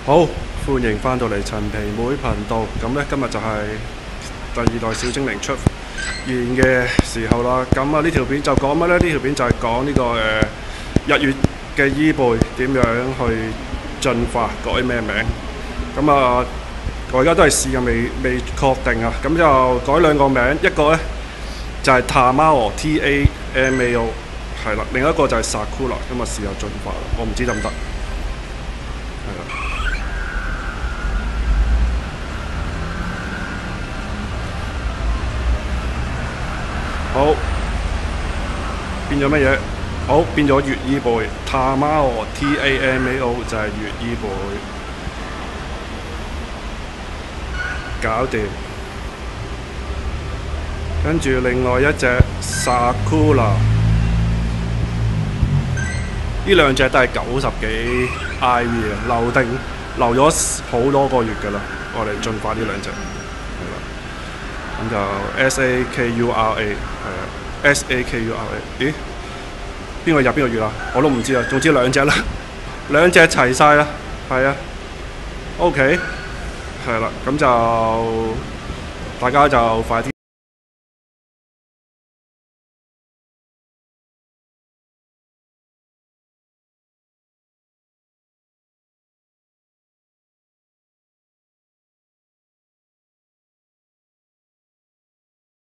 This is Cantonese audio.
好，歡迎翻到嚟陳皮妹頻道。咁呢，今日就係第二代小精靈出現嘅時候啦。咁啊，呢條片就講乜呢？呢條片就係講呢個日月嘅伊貝點樣去進化，改咩名。咁啊，我而家都係試緊，未確定啊。咁就改兩個名，一個呢就係 Tamao Tamao 係啦，另一個就係 Sakura。咁啊，試下進化，我唔知得唔得。係啦。好，變咗乜嘢？好，變咗月伊貝 Tamao Tamao 就係月伊貝，搞掂。跟住另外一隻 Sakura， 呢兩隻都係90幾 IV 嘅，留咗好多個月㗎啦，我哋進化呢兩隻。咁就 Sakura 係啊 ，Sakura 咦？邊個入邊個月啊？我都唔知啊。總之兩隻啦，兩隻齊晒啦，係啊。OK，係啦，咁就大家就快啲